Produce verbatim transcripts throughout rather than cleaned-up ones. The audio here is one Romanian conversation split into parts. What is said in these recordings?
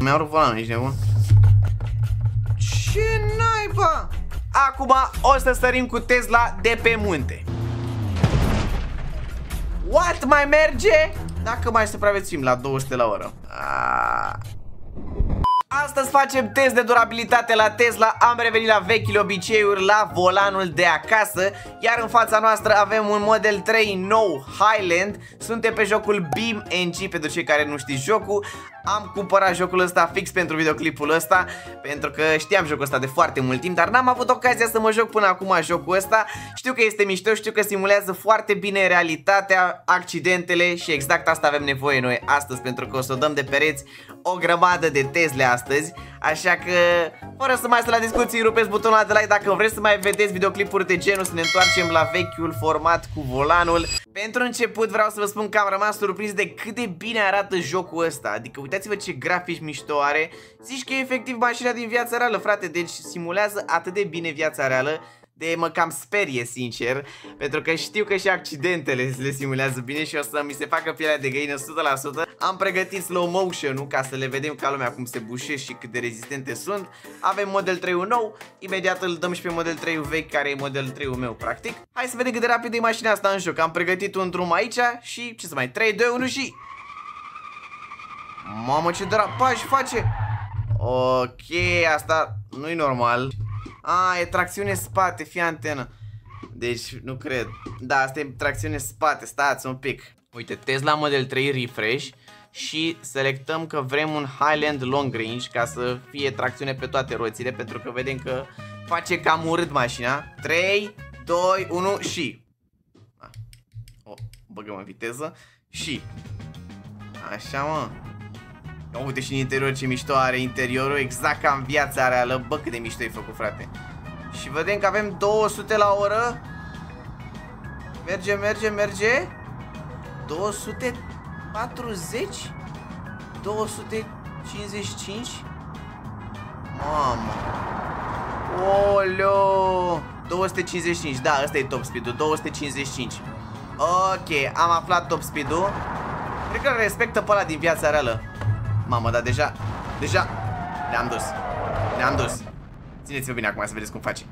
Mi-am rupt volanul, ești nebun? Ce naiba? Acum o să sărim cu Tesla de pe munte. What? Mai merge? Dacă mai supraviețuim la două sute la oră. Aaaa. Astăzi facem test de durabilitate la Tesla. Am revenit la vechile obiceiuri, la volanul de acasă. Iar în fața noastră avem un Model trei nou Highland. Suntem pe jocul Beam N G, pentru cei care nu știți jocul. Am cumpărat jocul ăsta fix pentru videoclipul ăsta, pentru că știam jocul ăsta de foarte mult timp, dar n-am avut ocazia să mă joc până acum jocul ăsta. Știu că este mișto, știu că simulează foarte bine realitatea, accidentele și exact asta avem nevoie noi astăzi, pentru că o să o dăm de pereți o grămadă de Tesla astăzi. Așa că, fără să mai stau la discuții, rupeți butonul ăla de like dacă vreți să mai vedeți videoclipuri de genul, să ne întoarcem la vechiul format cu volanul. Pentru început vreau să vă spun că am rămas surprins de cât de bine arată jocul ăsta. Adică uitați-vă ce grafici mișto are. Zici că e efectiv mașina din viața reală, frate. Deci simulează atât de bine viața reală, de mă cam sperie, sincer, pentru că știu că și accidentele le simulează bine și o să mi se facă pielea de găină o sută la sută. Am pregătit slow motion-ul ca să le vedem ca lumea cum se bușesc și cât de rezistente sunt. Avem Model trei-ul nou, imediat îl dăm și pe Model trei-ul vechi, care e Model trei-ul meu, practic. Hai să vedem cât de rapid e mașina asta în joc. Am pregătit un drum aici și, ce să mai, trei, doi, unu și... Mamă, ce derapaj face! Ok, asta nu e normal. A, e tracțiune spate, fie antenă. Deci, nu cred. Da, asta e tracțiune spate, stați un pic. Uite, Tesla Model trei Refresh. Și selectăm că vrem un Highland Long Range, ca să fie tracțiune pe toate roțile, pentru că vedem că face cam urât mașina. Trei, doi, unu și... A, o băgăm în viteză. Și... Așa, mă. Uite și în interior ce mișto are interiorul, exact ca în viața reală. Bă, cât de mișto e făcut, frate. Și vedem că avem două sute la oră. Merge, merge, merge. două sute patruzeci, două sute cincizeci și cinci. Mamă. Oleo. două sute cincizeci și cinci, da, ăsta e top speed-ul, două sute cincizeci și cinci. Ok, am aflat top speed-ul. Cred că îl respectă pe ăla din viața reală. Mamă, dar deja, deja ne-am dus, ne-am dus. Țineți-vă bine acum să vedeți cum face.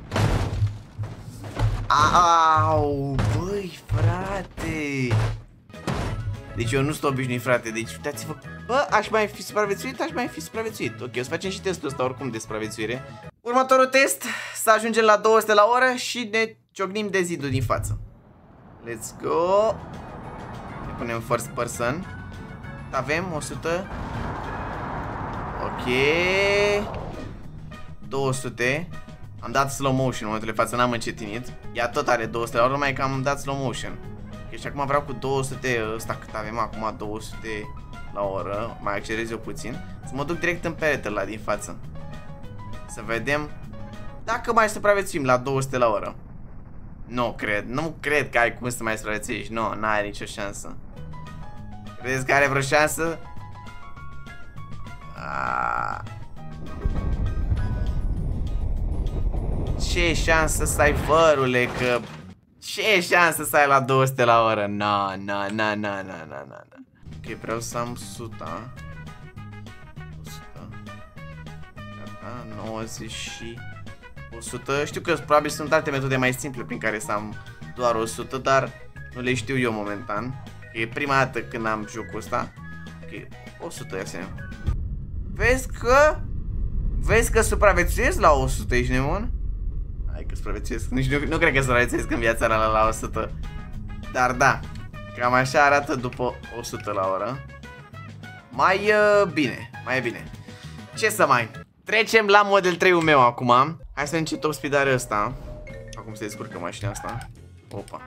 Au, băi, frate. Deci eu nu sunt obișnuit, frate. Deci uitați-vă. Bă, aș mai fi supraviețuit, aș mai fi supraviețuit. Ok, o să facem și testul ăsta oricum de supraviețuire. Următorul test, să ajungem la două sute la oră și ne ciocnim de zidul din față. Let's go. Ne punem first person. Avem o sută. Ok. două sute. Am dat slow motion în momentul de față, n-am încetinit. Ea tot are două sute la oră, numai că am dat slow motion. Ok, și acum vreau cu două sute. Ăsta cât avem acum, două sute la oră. Mai accelerez eu puțin. Să mă duc direct în peretele ăla din față. Să vedem dacă mai supraviețuim la două sute la oră. Nu cred, nu cred că ai cum să mai supraviețuiești. Nu, n-ai nicio șansă. Credeți că are vreo șansă? Aaaa. Ce șansă să ai, vărule, că... Ce șansă să ai la două sute la oră? Na, na, na, na, na, na, na. Ok, vreau să am o sută. o sută. Gata, nouăzeci și... o sută. Știu că probabil sunt alte metode mai simple prin care să am doar o sută, dar nu le știu eu momentan. E prima dată când am jocul ăsta. Ok, o sută de asemenea. Vezi că... Vezi că supraviețuiesc la o sută, ești nebun? Hai că supraviețuiesc. Nici nu, nu cred că supraviețuiesc în viața reală la o sută. Dar da, cam așa arată după o sută la oră. Mai uh, bine, mai bine. Ce să mai... Trecem la Model trei-ul meu acum. Hai să vedem ce top speed are ăsta. Acum se descurcă mașina asta. Opa.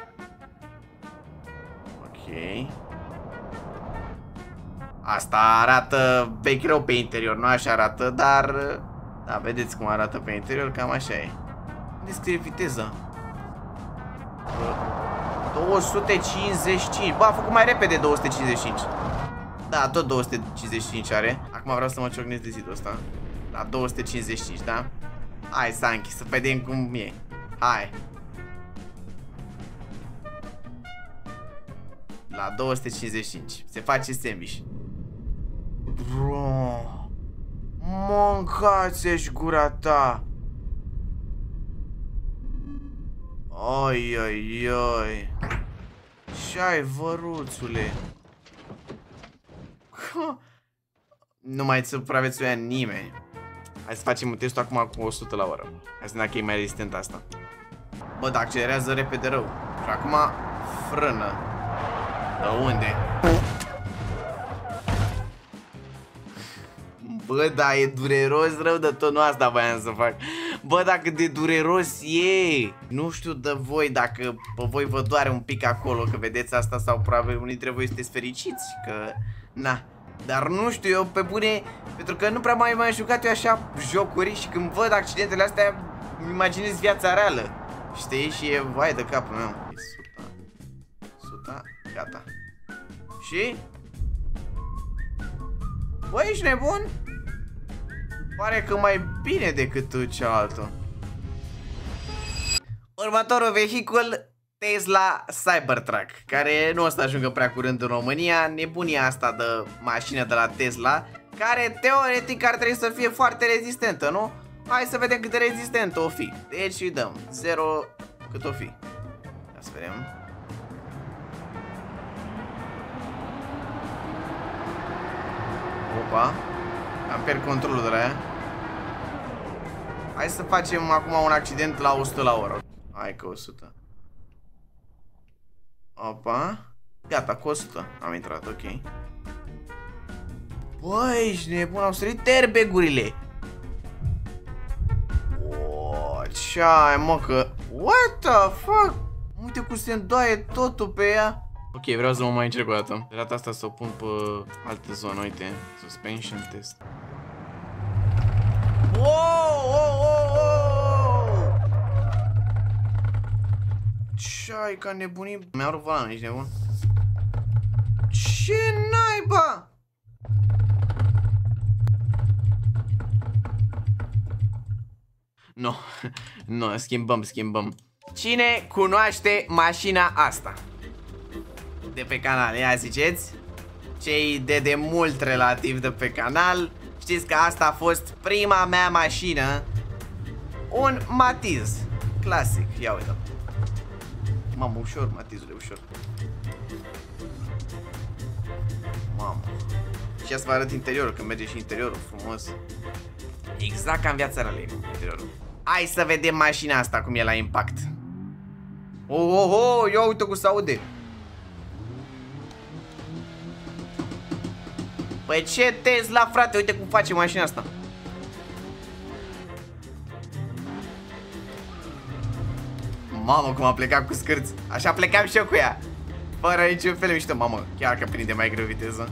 Ok. Asta arată vechi rău pe interior, nu așa arată, dar... Da, vedeți cum arată pe interior, cam așa e. Unde scrie viteza? două sute cincizeci și cinci. Bă, a făcut mai repede două sute cincizeci și cinci. Da, tot două sute cincizeci și cinci are. Acum vreau să mă ciocnesc de zidul ăsta. La două sute cincizeci și cinci, da? Hai, Sanchi, să vedem cum e. Hai. La două sute cincizeci și cinci. Se face sandwich. Bro. mâncați-și gura ta. Oi, oi, oi. Ce-ai, văruțule? Nu mai supraviețuia nimeni. Hai să facem testul acum cu o sută la oră. Hai să vedem dacă e mai rezistent asta. Bă, dar accelerează repede rău. Și acum frână. De unde? Bă, da, e dureros rău de tot, nu asta voiam să fac. Bă, dacă de dureros e. Nu știu de voi, dacă pe voi vă doare un pic acolo, că vedeți asta, sau probabil unii dintre voi sunteți fericiți, că na. Dar nu știu eu, pe bune, pentru că nu prea mai mai jucat eu așa jocuri și când văd accidentele astea, îmi imaginez viața reală. Știi? Și e vai de capul meu. E suta. Suta, gata. Și? Bă, ești nebun? Pare că mai bine decât cealaltă. Următorul vehicul, Tesla Cybertruck, care nu o să ajungă prea curând în România. Nebunia asta de mașină de la Tesla, care teoretic ar trebui să fie foarte rezistentă, nu? Hai să vedem cât de rezistentă o fi. Deci îi dăm zero cât o fi. Ia să vedem. Opa. Am pierd controlul de la ea. Hai să facem acum un accident la o sută la oră. Hai că o sută. Opa. Gata, cu o sută am intrat, ok. Băi, ești nebun, au sărit airbagurile. Oh, ce-ai, mă, că... What the fuck? Uite cum se îndoaie totul pe ea. Ok, vreau să mă mai încerc o dată. De data asta să o pun pe altă zonă, uite. Suspension test. Wow, wow, wow, wow. Ce-ai ca nebunii? Mi-au rupt volanul, ești nebun? Ce naiba? Nu, no. nu, schimbăm, schimbăm. Cine cunoaște mașina asta? De pe canal, ia ziceți? Cei de demult relativ de pe canal. Știți că asta a fost prima mea mașină. Un Matiz clasic, ia uite. Mamă, ușor, Matizule, ușor. Mamă. Și ia să vă arăt interiorul, că merge și interiorul frumos. Exact ca în viața reală interiorul. Hai să vedem mașina asta cum e la impact. Oh, oh, oh, ia uite cum se aude. Păi ce Tesla, frate, uite cum face mașina asta. Mamă, cum a plecat cu scârți. Așa plecam și eu cu ea. Fără niciun fel mișto. Mamă, chiar că prinde mai greu viteză.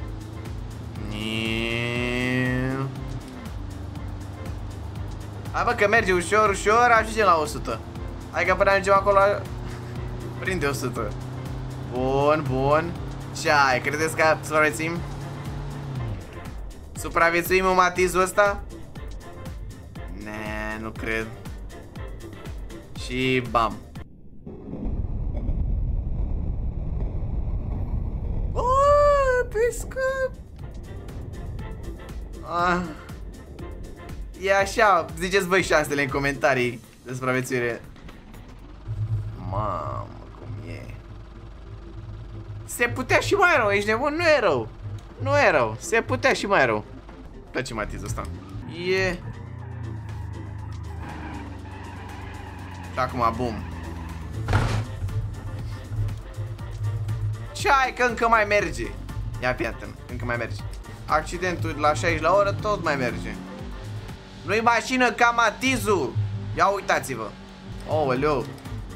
Hai bă, că merge ușor, ușor, ajungem la o sută. Hai că până ajungem acolo prinde o sută. Bun, bun. Ce ai, credeți că supraviețuim? Supraviețuim în Matizul ăsta? Ne, nu cred. Și bam. Oh, pescă. Ah. E așa, ziceți voi șansele în comentarii de supraviețuire. Mamă, cum e. Se putea și mai rău, ești nebun? Nu e rău. Nu e rău, se putea și mai rău. Place Matizul ăsta. E. Și acum, bum. Ce ai, că încă mai merge. Ia prieten, încă mai merge. Accidentul la șaizeci la oră tot mai merge. Nu-i mașină ca Matizul. Ia uitați-vă. Aoleu.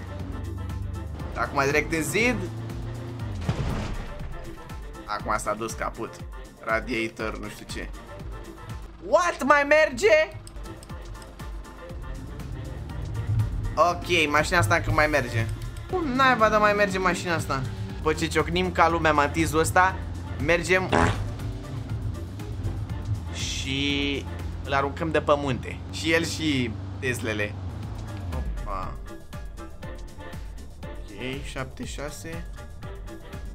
Acum direct în zid. Acum s-a dus caput. Radiator, nu știu ce. What? Mai merge? Ok, mașina asta încă mai merge. Cum naiba de mai merge mașina asta? După ce ciocnim ca lumea Matizul ăsta, mergem și îl aruncăm de pe munte. Și el și Teslele. Opa. Ok, șapte șase.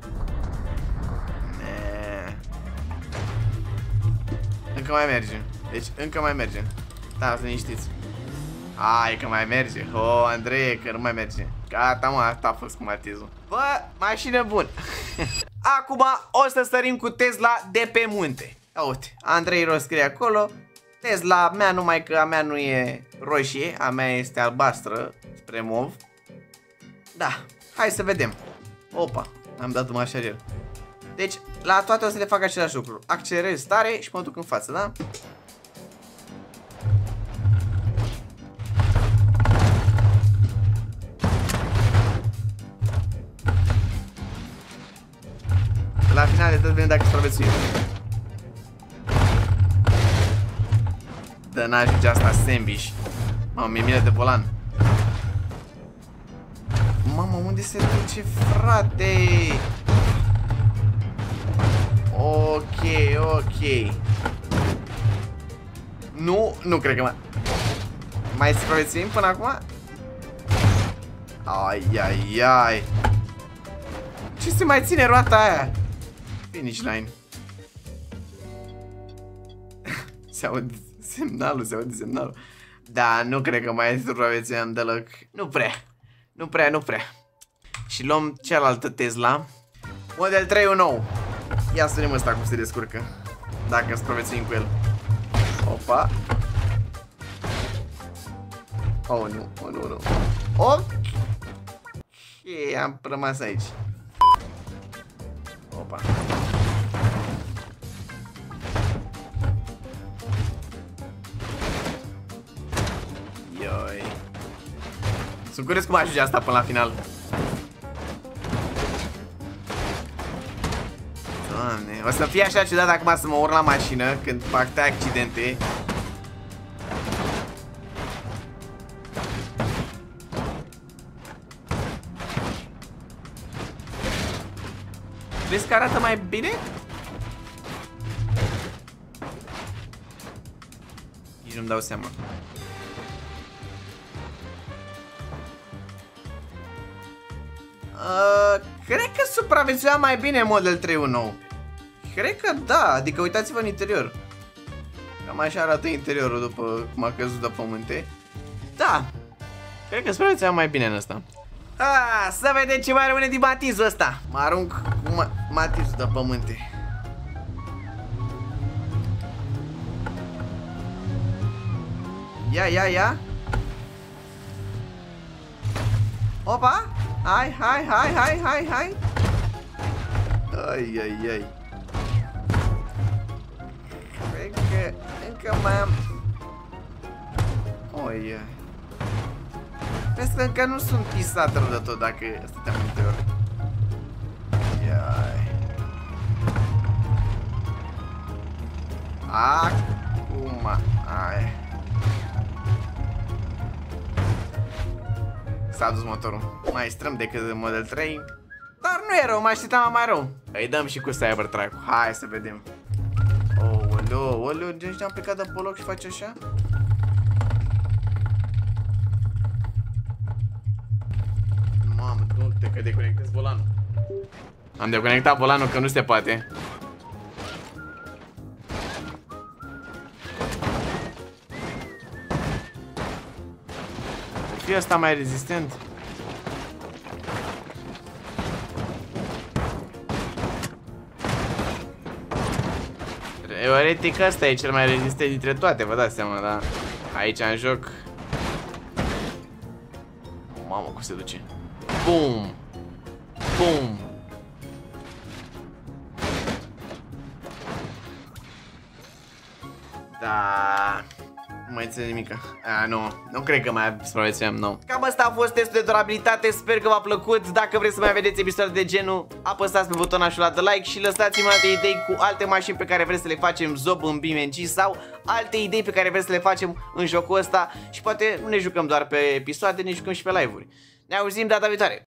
Ne. Încă mai merge. Deci încă mai merge. Da, să liniștiți. Ai că mai merge. Oh, Andrei, că nu mai merge. Gata, mă, asta a fost cu Matizul. Bă, mașină bună. Acum o să sărim cu Tesla de pe munte. Ia uite, Andrei Ro scrie acolo. Tesla mea, numai că a mea nu e roșie, a mea este albastră spre mov. Da, hai să vedem. Opa, am dat un mașarier. Deci, la toate o să le fac același lucru. Accelerez tare și mă duc în față, da? La final de tot vedem dacă supraviețuim. Dă n-ajunge asta sandwich. Mamă, mi-e milă de volan. Mamă, unde se duce, frate? Ok, ok. Nu, nu cred că mai... Mai supraviețuim până acum? Ai, ai, ai. Ce se mai ține roata aia? Finish line. Se aude semnalul, se aude semnalul. Da, nu cred că mai supraviețuim deloc. Nu prea. Nu prea, nu prea. Și luăm cealaltă Tesla. Model trei unu nouă. Ia să vedem ăsta cum se descurcă. Dacă supraviețuim cu el. Opa. Oh, nu, oh, nu, nu. Ok. Am rămas aici. Opa. Ioi. Sunt curios cum ajunge asta până la final. Doamne, o să fie așa ciudat acum să mă urc la mașină când fac accidente. Vezi că arată mai bine? Nici nu-mi dau seama. Uh, cred că supraviețuia mai bine Model trei unu nouă. Cred că da, adică uitați-vă în interior. Cam așa arată interiorul după cum a căzut de pământe. Da, cred că supraviețuia mai bine în ăsta. Ah, să vedem ce mai rămâne din Matizul ăsta. Mă arunc cu ma Matizul de pământe. Ia, ia, ia. Opa. Hai, hai, hai, hai, hai, hai. Ai, ai, ai. Cred că încă mai am... Oi, ai. Vezi că încă nu sunt pisat rău de tot dacă stăteam în interior. Iai. Acum, ai. S-a dus motorul. Mai strâm decât în Model trei. Dar nu e rău, mă așteptam mai rău. Îi dăm și cu Cybertruck-ul. Hai să vedem. Oleo, oleo, deci am plecat de pe loc și face așa? Mamă, nu te că deconectezi volanul. Am deconectat volanul că nu se poate. O fi ăsta mai rezistent? Teoretic ăsta e cel mai rezistent dintre toate, vă dați seama, da? Aici în joc. Mamă, cum se duce. Bum! Bum! Da. Nu mai ține nimica. A, nu. Nu cred că mai supraviețuim, nu. Cam asta a fost testul de durabilitate. Sper că v-a plăcut. Dacă vreți să mai vedeți episoade de genul, apăsați pe butonașul ăla de like și lăsați-mi alte idei cu alte mașini pe care vreți să le facem zob în B M G sau alte idei pe care vreți să le facem în jocul ăsta. Și poate nu ne jucăm doar pe episoade, ne jucăm și pe live-uri. Ne auzim data viitoare.